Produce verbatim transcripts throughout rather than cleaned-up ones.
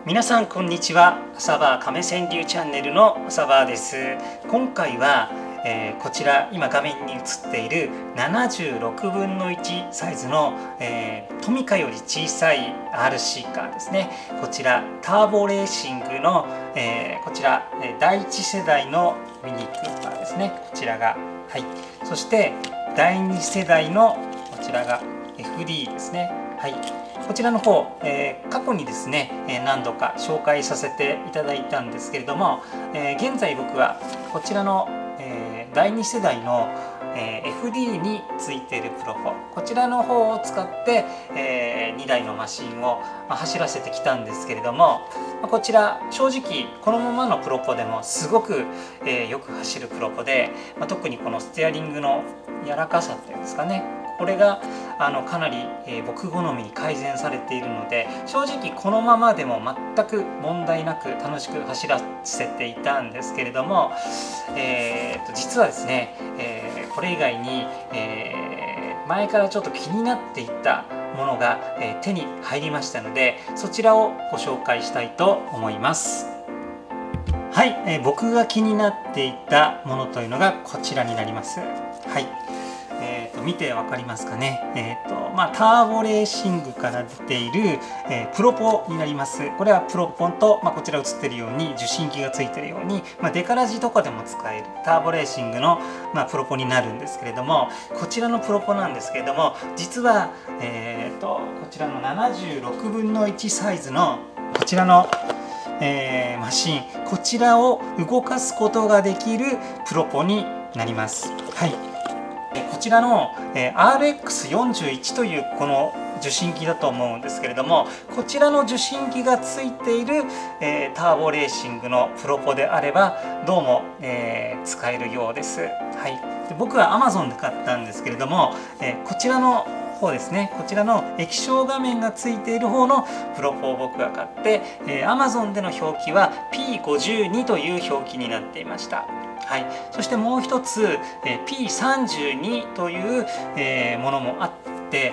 皆さんこんにちは。浅場亀川流チャンネルの浅場です。今回は、えー、こちら今画面に映っているななじゅうろくぶんのいちサイズの、えー、トミカより小さい アールシー カーですね。こちらターボレーシングの、えー、こちらだいいち世代のミニクーパーですね。こちらが、はい、そしてだいに世代のこちらが エフディー ですね。はい、こちらの方、えー、過去にですね、えー、何度か紹介させていただいたんですけれども、えー、現在僕はこちらの、えー、だいに世代の、えー、エフディー についているプロポ、こちらの方を使って、えー、にだいのマシンを、まあ、走らせてきたんですけれども、まあ、こちら正直このままのプロポでもすごく、えー、よく走るプロポで、まあ、特にこのステアリングの柔らかさっていうんですかね、これがあのかなり、えー、僕好みに改善されているので、正直このままでも全く問題なく楽しく走らせていたんですけれども、えー、と実はですね、えー、これ以外に、えー、前からちょっと気になっていたものが、えー、手に入りましたので、そちらをご紹介したいと思います。はい、えー、僕が気になっていたものというのがこちらになります。はい、えー、と見て分かりますかね。えーとまあ、ターボレーシングから出ている、えー、プロポになります。これはプロポンと、まあ、こちら映っているように受信機がついているように、まあ、デカラジとかでも使えるターボレーシングの、まあ、プロポになるんですけれども、こちらのプロポなんですけれども、実は、えー、とこちらのななじゅうろくぶんのいちサイズのこちらのえー、マシン、こちらを動かすことができるプロポになります。はい、こちらの アールエックスよんじゅういち というこの受信機だと思うんですけれども、こちらの受信機がついている、えー、ターボレーシングのプロポであればどうも、えー、使えるようです。はい、で僕は アマゾン で買ったんですけれども、えー、こちらの方ですね、こちらの液晶画面がついている方のプロポを僕が買って、えー、アマゾン での表記は ピーごじゅうに という表記になっていました。はい、そしてもう一つ、えー、ピーさんじゅうに という、えー、ものもあって、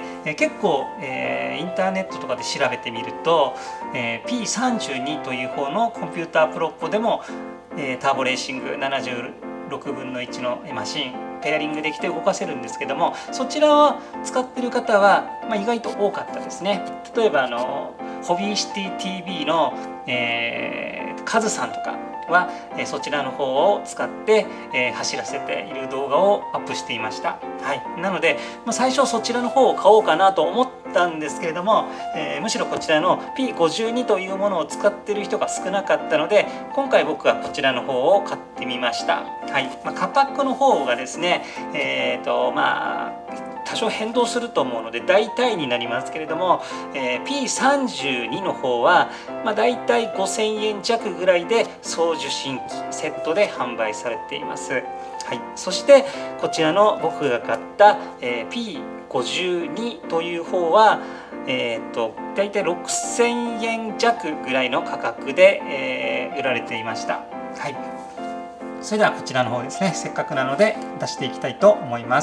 えー、結構、えー、インターネットとかで調べてみると、えー、ピーさんじゅうに という方のコンピュータープロポでも、えー、ターボレーシングななじゅうろくぶんのいちのマシンペアリングできて動かせるんですけども、そちらを使ってる方は、まあ、意外と多かったですね。例えばあのホビーシティ ティーブイ の、えー、カズさんとかは、えー、そちらの方を使って、えー、走らせている動画をアップしていました。はい、なので、まあ、最初そちらの方を買おうかなと思ったんですけれども、えー、むしろこちらの ピーごじゅうに というものを使っている人が少なかったので、今回僕はこちらの方を買ってみました。はい、まあ、カパックの方がですね、えーとまあ多少変動すると思うので大体になりますけれども、えー、ピーさんじゅうに の方は、まあ、大体ごせんえん弱ぐらいで送受信機セットで販売されています。はい、そしてこちらの僕が買った、えー、ピーごじゅうに という方は、えー、と大体ろくせんえん弱ぐらいの価格で、えー、売られていました。はい、それではこちらの方ですね、せっかくなので出していきたいと思います。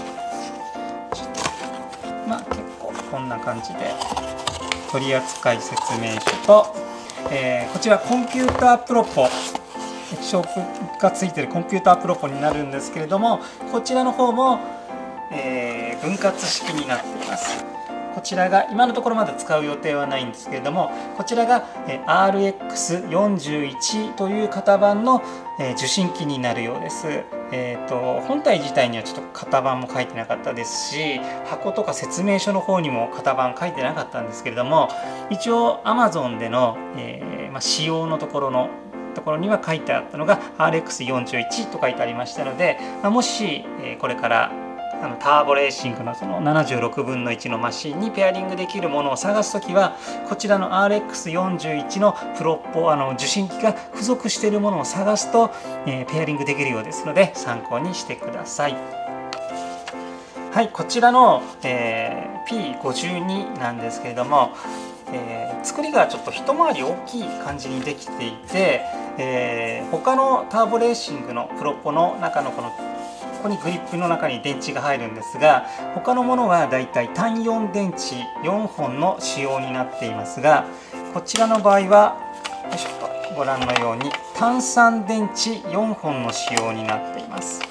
まあ、結構こんな感じで取扱説明書と、えー、こちらコンピュータープロポ液晶がついているコンピュータープロポになるんですけれども、こちらの方も、えー、分割式になっています。こちらが今のところまだ使う予定はないんですけれども、こちらが アールエックスよんじゅういち という型番の受信機になるようです。えーと、本体自体にはちょっと型番も書いてなかったですし、箱とか説明書の方にも型番書いてなかったんですけれども、一応 アマゾン での、えーまあ、仕様のところのところには書いてあったのが アールエックスよんじゅういち と書いてありましたので、まあ、もし、えー、これからあのターボレーシングのそのななじゅうろくぶんのいちのマシンにペアリングできるものを探すときは、こちらの アールエックスよんじゅういち のプロポあの受信機が付属しているものを探すと、えー、ペアリングできるようですので参考にしてください。はい、こちらの、えー、ピーごじゅうに なんですけれども、えー、作りがちょっと一回り大きい感じにできていて、えー、他のターボレーシングのプロポの中のこのここにグリップの中に電池が入るんですが、他のものはだいたい単よん電池よんほんの仕様になっていますが、 こちらの場合はよいしょとご覧のように単三電池よんほんの使用になっています。はい、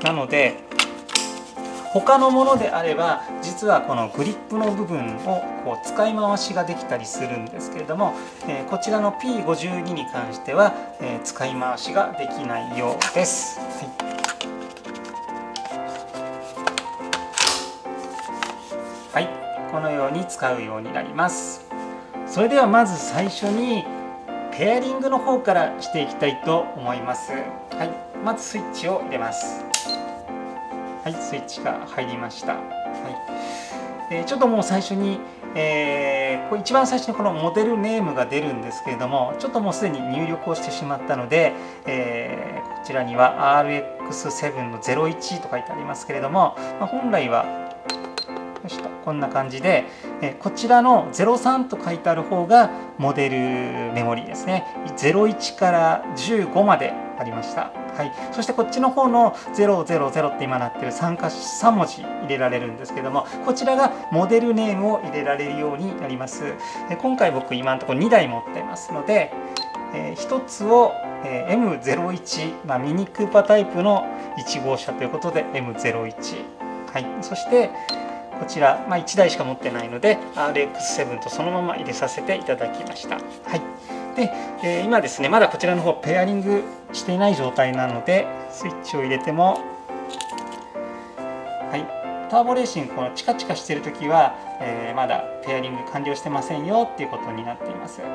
なので他のものであれば実はこのグリップの部分をこう使い回しができたりするんですけれども、えー、こちらの ピーごじゅうに に関しては、えー、使い回しができないようです。はい、はい、このように使うようになります。それではまず最初にペアリングの方からしていきたいと思います。はい、まずスイッチを入れます。はい、スイッチが入りました。はい、えー、ちょっともう最初に、えー、これ一番最初にこのモデルネームが出るんですけれども、ちょっともうすでに入力をしてしまったので、えー、こちらには アールエックスセブン のゼロいちと書いてありますけれども、まあ、本来はよしとこんな感じで、えこちらのゼロさんと書いてある方がモデルメモリーですね。ゼロいちからじゅうごまでありました。はい、そしてこっちの方のゼロゼロゼロって今なってる 3, かさん文字入れられるんですけども、こちらがモデルネームを入れられるようになります。今回僕今のところにだい持っていますので、えー、ひとつを エムゼロいち、まあ、ミニクーパータイプのいち号車ということで エムゼロいち、はい、そしてこちら、まあ、いちだいしか持ってないので アールエックスセブン とそのまま入れさせていただきました。はい、で、えー、今ですねまだこちらの方ペアリングしていない状態なのでスイッチを入れても、はい、ターボレーシングこのチカチカしている時は、えー、まだペアリング完了してませんよっていうことになっています。はい、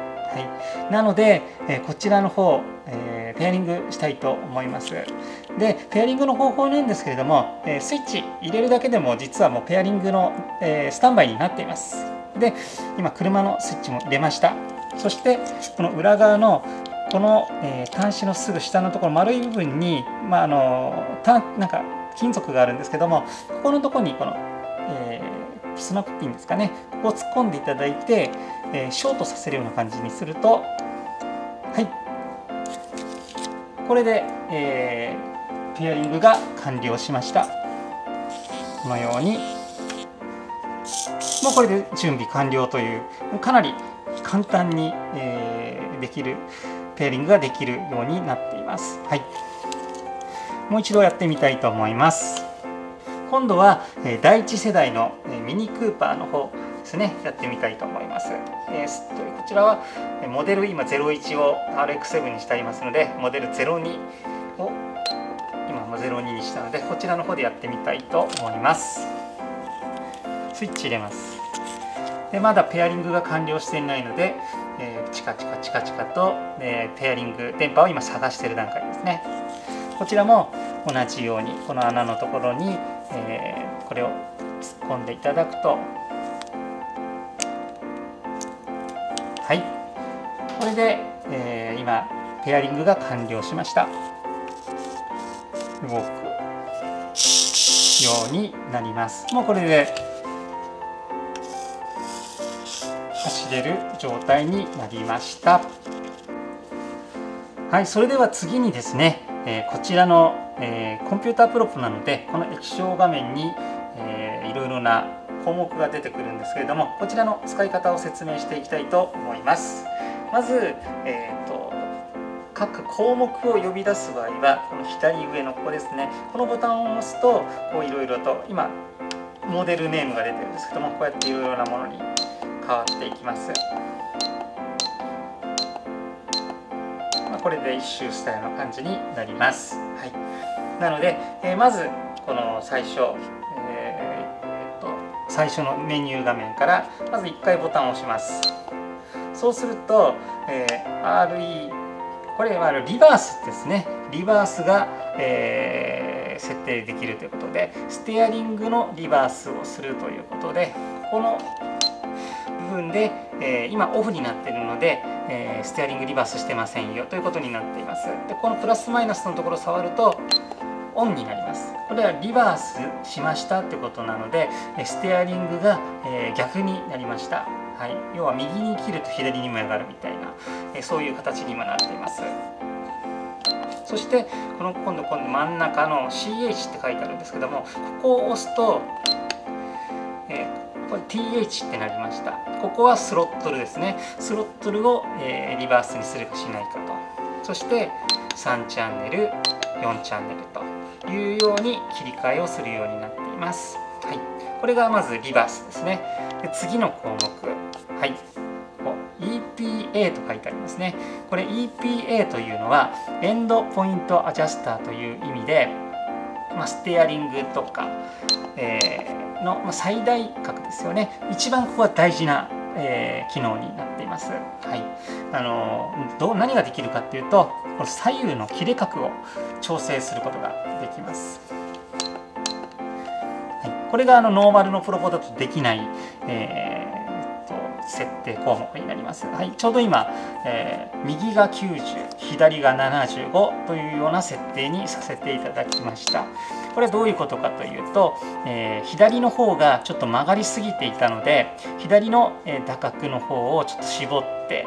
なので、えー、こちらの方、えー、ペアリングしたいと思います。でペアリングの方法なんですけれども、えー、スイッチ入れるだけでも実はもうペアリングの、えー、スタンバイになっています。で今車のスイッチも入れました。そしてこの裏側のこの、えー、端子のすぐ下のところ丸い部分に、まあ、あのたなんか金属があるんですけども、ここのところにこの、えー、スナップピンですかね、ここを突っ込んでいただいて、えー、ショートさせるような感じにすると、はい、これで、えー、ペアリングが完了しました。このようにもうこれで準備完了というかなり簡単に、えー、できるペアリングができるようになっています。はい、もう一度やってみたいと思います。今度はだいいち世代のミニクーパーの方ですね、やってみたいと思います。えー、こちらはモデル今ゼロいちを アールエックスセブン にしてありますので、モデルゼロにを今もゼロににしたので、こちらの方でやってみたいと思います。スイッチ入れます。でまだペアリングが完了していないので、えー、チカチカチカチカと、えー、ペアリング電波を今探している段階ですね。こちらも同じようにこの穴のところに、えー、これを突っ込んでいただくと、はい、これで、えー、今ペアリングが完了しました。動くようになります。もうこれで走れる状態になりました。はい、それでは次にですね、えー、こちらの、えー、コンピュータープロップなので、この液晶画面に、えー、いろいろな項目が出てくるんですけれども、こちらの使い方を説明していきたいと思います。まず、えーと、各項目を呼び出す場合はこの左上のここですね、このボタンを押すとこういろいろと今モデルネームが出てるんですけども、こうやっていろいろなものに変わっていきます。これで一周したような感じになります。はい、なので、えー、まずこの最初、えー、っと最初のメニュー画面からまずいっかいボタンを押します。そうすると、えー、アールイー これはリバースですね。リバースが、えー、設定できるということで、ステアリングのリバースをするということで、この部分で、えー、今オフになっているので、えー、ステアリングリバースしてませんよということになっています。でこのプラスマイナスのところを触るとオンになります。これはリバースしましたってことなので、ステアリングが、えー、逆になりました。はい、要は右に切ると左にも上がるみたいな、えー、そういう形に今なっています。そしてこの今度今度真ん中の シーエイチ って書いてあるんですけども、ここを押すと、えーこれ ティーエイチ ってなりました。ここはスロットルですね。スロットルを、えー、リバースにするかしないかと。そしてさんチャンネル、よんチャンネルというように切り替えをするようになっています。はい、これがまずリバースですね。で次の項目、はい、イーピーエー と書いてありますね。これ イーピーエー というのはエンドポイントアジャスターという意味で、まあ、ステアリングとか、えー、の、まあ、最大角ですよね。一番ここは大事な、えー、機能になっています。はい、あのどう何ができるかっていうと、この左右の切れ角を調整することができます。はい、これがあのノーマルのプロポだとできない、えー設定項目になります。はい、ちょうど今、えー、右がきゅうじゅう、左がななじゅうごというような設定にさせていただきました。これはどういうことかというと、えー、左の方がちょっと曲がりすぎていたので、左の、えー、打角の方をちょっと絞って、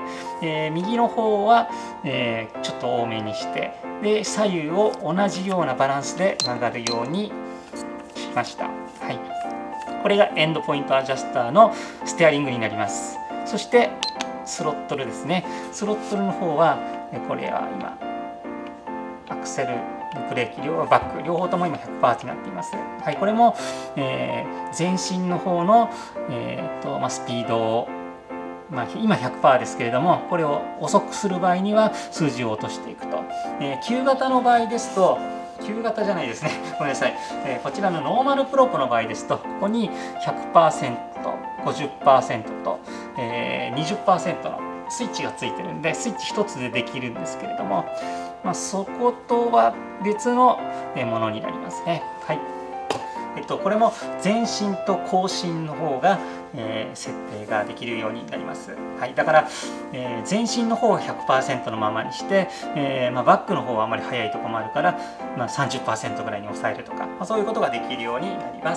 えー、右の方は、えー、ちょっと多めにして、で左右を同じようなバランスで曲がるようにしました。はい、これがエンドポイントアジャスターのステアリングになります。そしてスロットルですね。スロットルの方はこれは今アクセル、ブレーキ、両バック両方とも今 ひゃくパーセント になっています。はい、これも、えー、前進の方の、えーとまあ、スピードを、まあ、今 ひゃくパーセント ですけれども、これを遅くする場合には数字を落としていくと。えー、旧型の場合ですと旧型じゃないですね。ごめんなさい。えー、こちらのノーマルプロポの場合ですと、ここに ひゃくパーセント、ごじゅっパーセント と、えー、にじゅっパーセント のスイッチがついてるんで、スイッチひとつでできるんですけれども、まあ、そことは別のものになりますね。はい。えっと、これも前進と後進の方が、えー、設定ができるようになります。はい、だから、えー、前進の方は ひゃくパーセント のままにして、えーまあ、バックの方はあまり速いところもあるから、まあ、さんじゅっパーセント ぐらいに抑えるとか、まあ、そういうことができるようになります。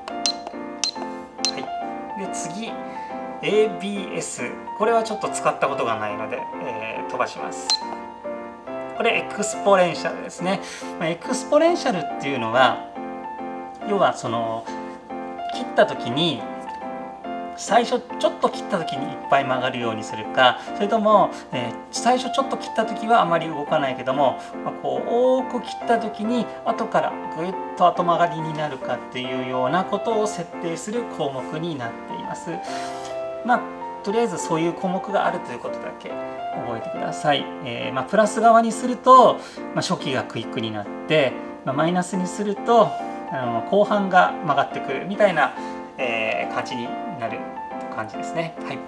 はい、で次 エービーエス、 これはちょっと使ったことがないので、えー、飛ばします。これエクスポレンシャルですね。まあ、エクスポレンシャルっていうのは要はその切った時に最初ちょっと切った時にいっぱい曲がるようにするか、それとも、えー、最初ちょっと切った時はあまり動かないけども、まあ、こう多く切った時に後からぐっと後曲がりになるかっていうようなことを設定する項目になっています。まあとりあえずそういう項目があるということだけ覚えてください。えーまあ、プラス側にすると、まあ、初期がクイックになって、まあ、マイナスにするとあの後半が曲がってくるみたいな、えー、感じになる感じですね。はい、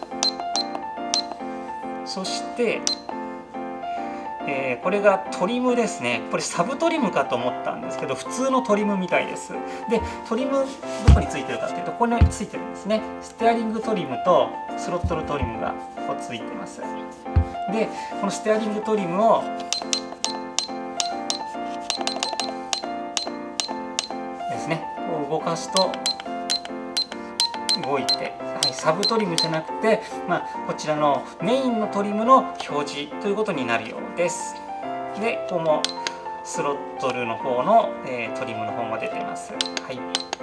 そして、えー、これがトリムですね。これサブトリムかと思ったんですけど、普通のトリムみたいです。でトリムどこについてるかというと、ここについてるんですね。ステアリングトリムとスロットルトリムがここついてます。でこのステアリングトリムをですね、こう動かすと動いて、はい、サブトリムじゃなくて、まあ、こちらのメインのトリムの表示ということになるようです。でこのスロットルの方の、えー、トリムの方も出てます。はい、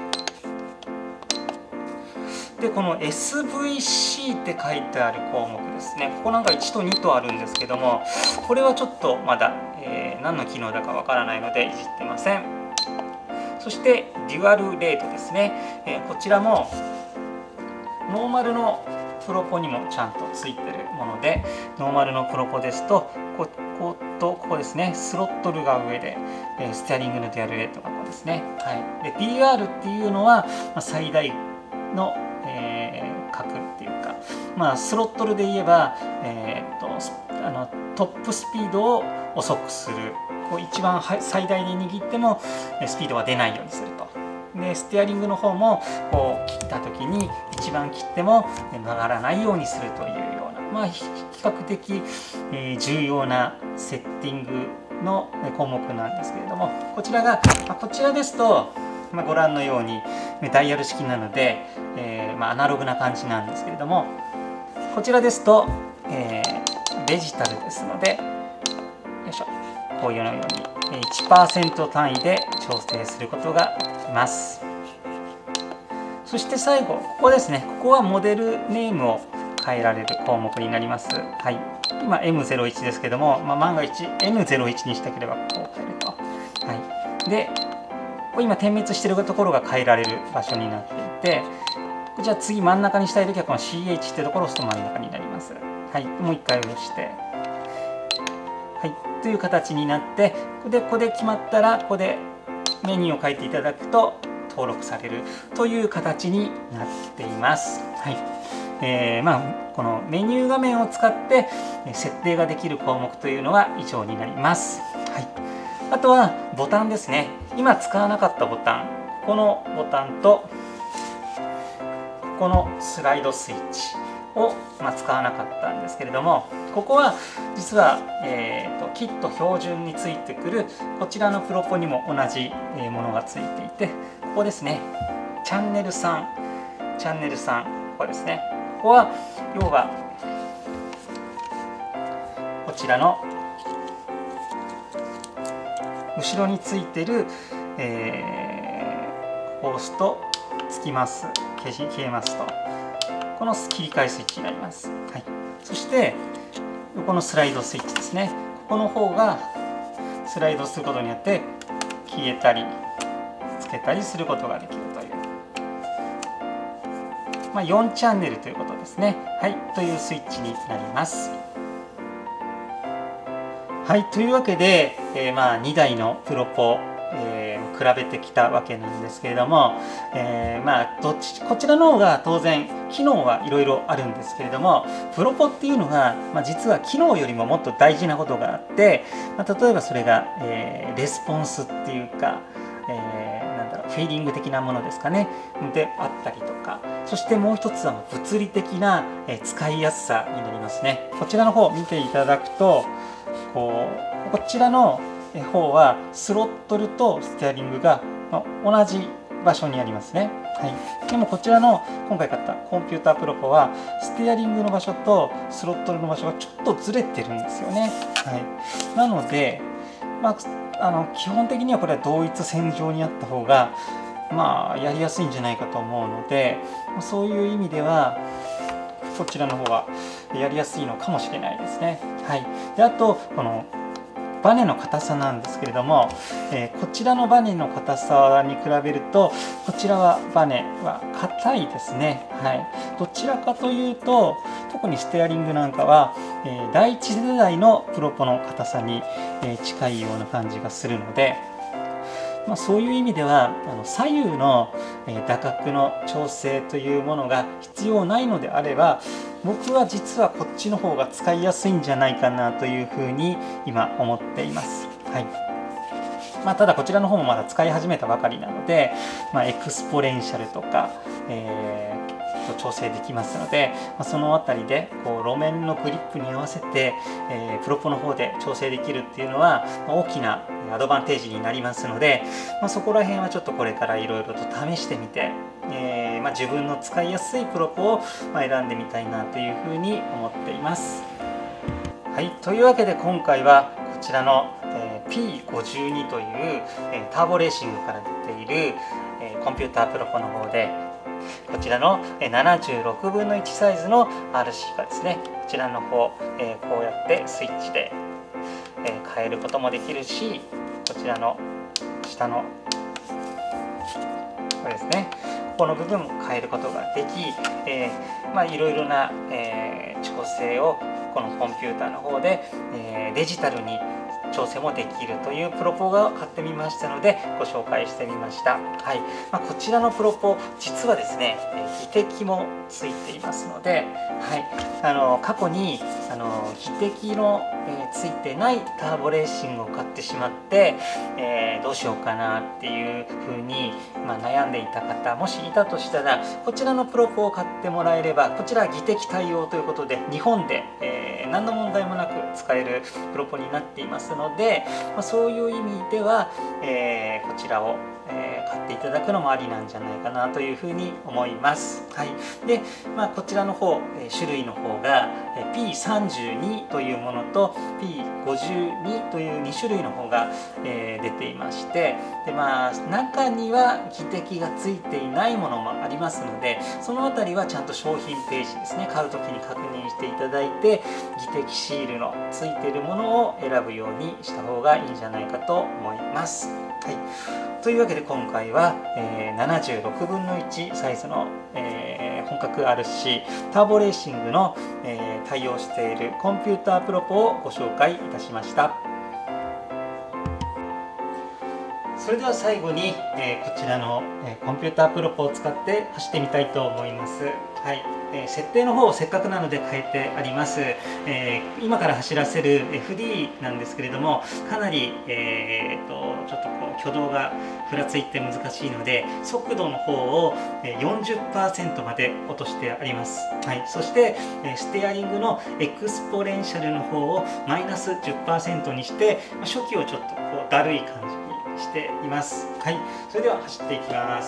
でこの エスブイシー って書いてある項目ですね。ここなんかいちとにとあるんですけども、これはちょっとまだ、えー、何の機能だかわからないのでいじってません。そしてデュアルレートですね。えー、こちらもノーマルのプロポにもちゃんとついてるもので、ノーマルのプロポですとこことここですね、スロットルが上で、えー、ステアリングのデュアルレートがここですね。はい、で ピーアール っていうのは、まあ、最大の、えー、角っていうか、まあ、スロットルで言えば、えー、っとあのトップスピードを遅くする、こう一番最大で握ってもスピードが出ないようにすると。でステアリングの方もこう切った時に一番切っても曲がらないようにするというような、まあ、比較的、えー、重要なセッティングの項目なんですけれども、こちらが、まあ、こちらですと、まあ、ご覧のようにダイヤル式なので、えーまあ、アナログな感じなんですけれども、こちらですと、えー、デジタルですので、よいしょ、こういうように いちパーセント 単位で調整することができます。 そして最後ここですね。ここはモデルネームを変えられる項目になります。はい、今 エムゼロイチ ですけども、まあ、万が一 エヌゼロイチ にしたければこう変えると。はい、で今点滅しているところが変えられる場所になっていて、じゃあ次真ん中にしたいときはこの シーエイチ ってところを押すと真ん中になります。はい、もう一回押して、はい、という形になって、でここで決まったらここでメニューを書いていただくと登録されるという形になっています。はい、えー、まあこのメニュー画面を使って設定ができる項目というのは以上になります。はい、あとはボタンですね。今使わなかったボタン、このボタンとここのスライドスイッチを、まあ、使わなかったんですけれども、ここは実は、えーと、キット標準についてくるこちらのプロポにも同じものがついていて、ここですね、チャンネルさん、チャンネルさん、ここですね、ここは要はこちらの後ろについてる、えー、こう押すとつきます、消し消えますと、この切り替えスイッチになります。はい、そしてこのスライドスイッチですね、ここの方がスライドすることによって消えたりつけたりすることができるという、まあ、よんチャンネルということですね。はい、というスイッチになります。はい、というわけで、えー、まあにだいのプロポ、えー、比べてきたわけなんですけれども、えー、まあどっちこちらの方が当然機能はいろいろあるんですけれども、プロポっていうのが、まあ、実は機能よりももっと大事なことがあって、まあ、例えばそれが、えー、レスポンスっていうか、えー、なんだろうフィーリング的なものですかねであったりとか、そしてもう一つは物理的な使いやすさになりますね。こちらの方を見ていただくと、こうこちらの方はスロットルとステアリングが同じ場所にありますね。はい、でもこちらの今回買ったコンピュータープロポはステアリングの場所とスロットルの場所がちょっとずれてるんですよね。はい、なので、まあ、あの基本的にはこれは同一線上にあった方がまあやりやすいんじゃないかと思うので、そういう意味ではこちらの方がやりやすいのかもしれないですね。はい、であとこのバネの硬さなんですけれども、えー、こちらのバネの硬さに比べるとこちらはバネは硬いですね。はい、どちらかというと特にステアリングなんかは、えー、だいいち世代のプロポの硬さに、えー、近いような感じがするので、まあ、そういう意味ではあの左右の打角の調整というものが必要ないのであれば、僕は実はこっちの方が使いやすいんじゃないかなというふうに今思っています。はい、まあ、ただこちらの方もまだ使い始めたばかりなので、まあ、エクスポレンシャルとか、えー調整できますので、まあ、そのあたりでこう路面のグリップに合わせて、えー、プロポの方で調整できるっていうのは、まあ、大きなアドバンテージになりますので、まあ、そこら辺はちょっとこれからいろいろと試してみて、えーまあ、自分の使いやすいプロポをまあ選んでみたいなというふうに思っています。はい、というわけで今回はこちらの、えー、ピーごじゅうに という、えー、ターボレーシングから出ている、えー、コンピュータープロポの方でこちらのななじゅうろくぶんのいちサイズの アールシー がですね、こちらの方、えー、こうやってスイッチで、えー、変えることもできるし、こちらの下のこれですね、ここの部分も変えることができ、えー、まあいろいろな、えー、調整をこのコンピューターの方で、えー、デジタルに調整もできるというプロポを買ってみましたのでご紹介してみました。はい、まあ、こちらのプロポ実はですね技適もついていますので、はい、あの過去にあの技適の、えー、ついてないターボレーシングを買ってしまって、えー、どうしようかなっていうふうに、まあ、悩んでいた方もしいたとしたら、こちらのプロポを買ってもらえれば、こちら技適対応ということで日本で、えー、何の問題もなく使えるプロポになっていますので、まあ、そういう意味では、えー、こちらを、えー、買っていただくのもありなんじゃないかなというふうに思います。はい、で、まあ、こちらの方、えー、種類の方が ピーさんじゅうに というものと ピーごじゅうに というに種類の方が、えー、出ていまして、で、まあ、中には技適がついていないものもありますので、そのあたりはちゃんと商品ページですね、買う時に確認していただいて、技適シールのついているものを選ぶようにした方がいいんじゃないかと思います。はい、というわけで今回は、えー、ななじゅうろくぶんのいちサイズの、えー、本格 アールシー ターボレーシングの、えー、対応しているコンピュータープロポをご紹介いたしました。それでは最後に、えー、こちらの、えー、コンピュータープロポを使って走ってみたいと思います。はい、えー、設定の方をせっかくなので変えてあります。えー、今から走らせる エフディー なんですけれども、かなり、えー、とちょっとこう挙動がふらついて難しいので、速度の方を よんじゅっパーセント まで落としてあります。はい、そしてステアリングのエクスポレンシャルの方をマイナス じゅっパーセント にして、初期をちょっとこうだるい感じにしています。はい、それでは走っていきます。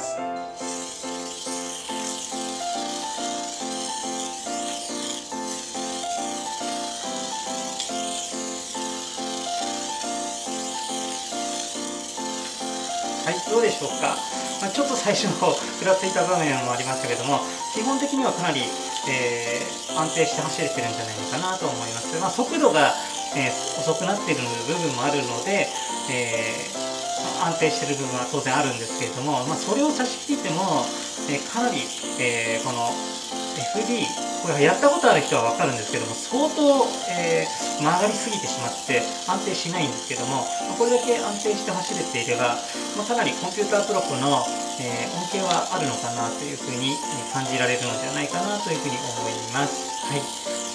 はい、どうでしょうか。まあ、ちょっと最初の方ふらついた場面もありましたけども、基本的にはかなり、えー、安定して走れてるんじゃないのかなと思います。まあ、速度が、えー、遅くなっている部分もあるので、えー安定している部分は当然あるんですけれども、まあ、それを差し引いても、えー、かなり、えー、この エフディー、これやったことある人は分かるんですけども、相当、えー、曲がりすぎてしまって安定しないんですけども、これだけ安定して走れていれば、まあ、かなりコンピュータープロポの、えー、恩恵はあるのかなというふうに感じられるのではないかなというふうに思います。はい、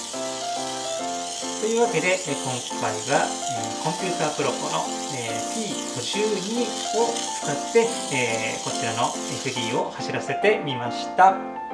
というわけで、今回はコンピュータープロポの ピーごじゅうに を使ってこちらの エフディー を走らせてみました。